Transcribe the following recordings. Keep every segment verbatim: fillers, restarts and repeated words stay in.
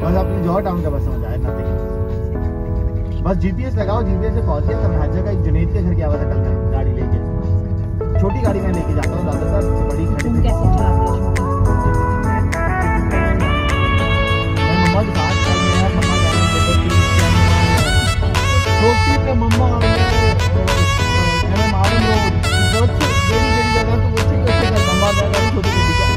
बस अपनी जौहर टाउन का बस समझ आए नथिंग। बस जीपीएस लगाओ, जीपीएस से पहुंच गया। कभी हर जगह जुनैद के घर की आवाज़ निकलता है गाड़ी लेके। छोटी गाड़ी में लेके जाता हूँ ज़्यादातर, बड़ी खड़ी तुम कैसे चलाते हो? मैं मम्मा के साथ मम्मा छोटी पे मम्मा मालूम वो जगह तो मम्मा छोटी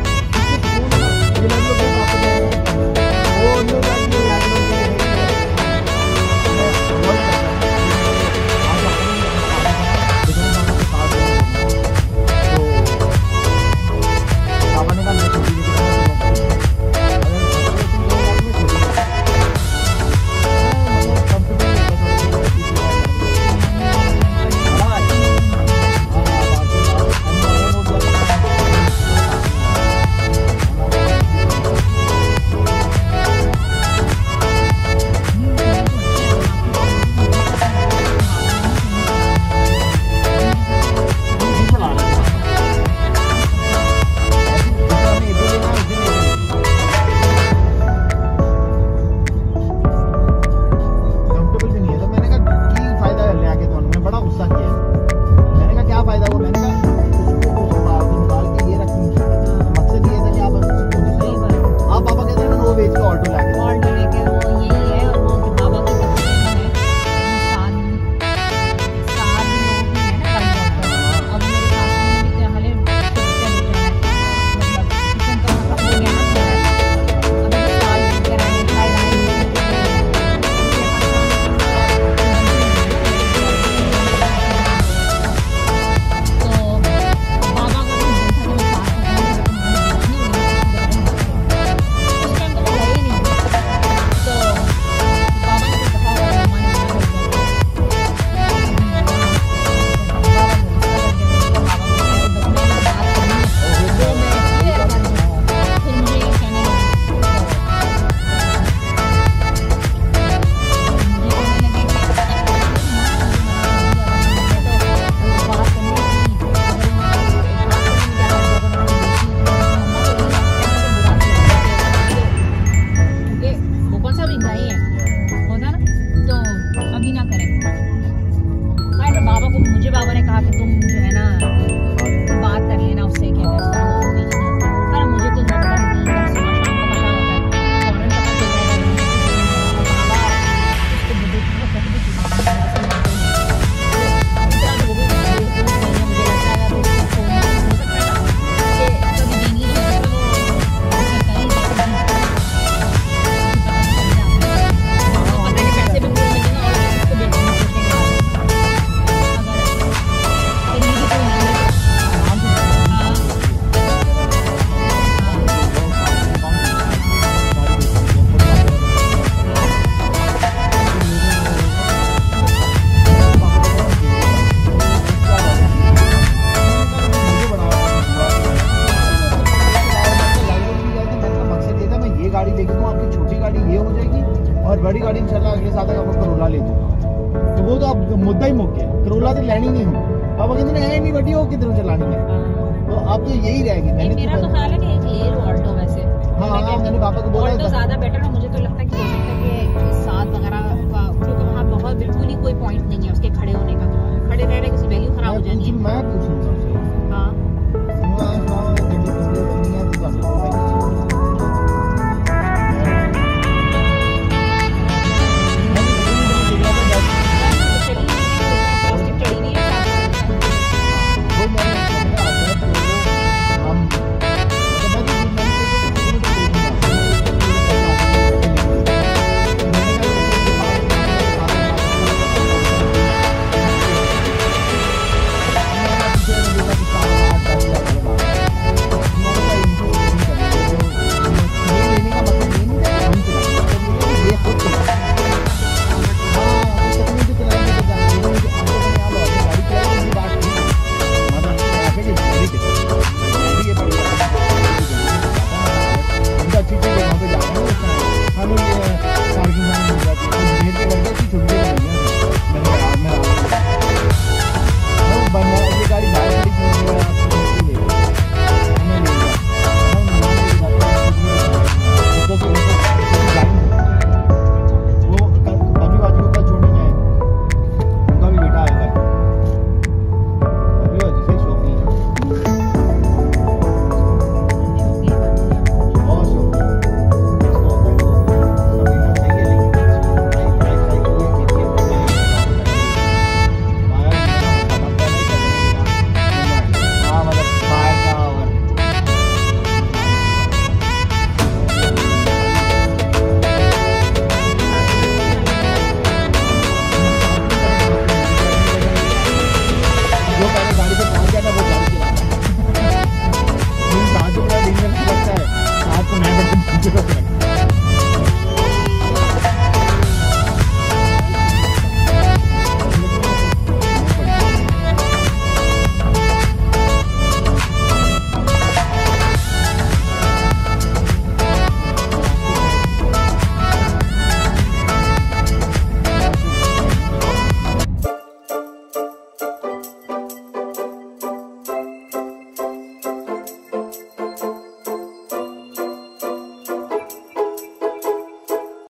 बड़ी गाड़ी इंशाल्लाह अगले साल तक आपको करोला ले दूंगा। तो वो तो अब मुद्दा ही मुक गया, करोला तो लेनी नहीं हो। पापा कहते हैं नहीं बड़ी हो किधर चलानी है, तो अब तो यही रहेगी। मैंने मेरा तो ख्याल है कि एक ले लो ऑल्टो वैसे। हाँ हाँ मैंने पापा को बोला ऑल्टो ज्यादा बेटर है। मुझे तो लगता है कि हो सकता है कि साथ वगैरह का, क्योंकि वहाँ बहुत बिल्कुल ही कोई पॉइंट नहीं है उसके खड़े होने का, खड़े रहने की वैल्यू खराब हो जानी है। मैं पूछूंगा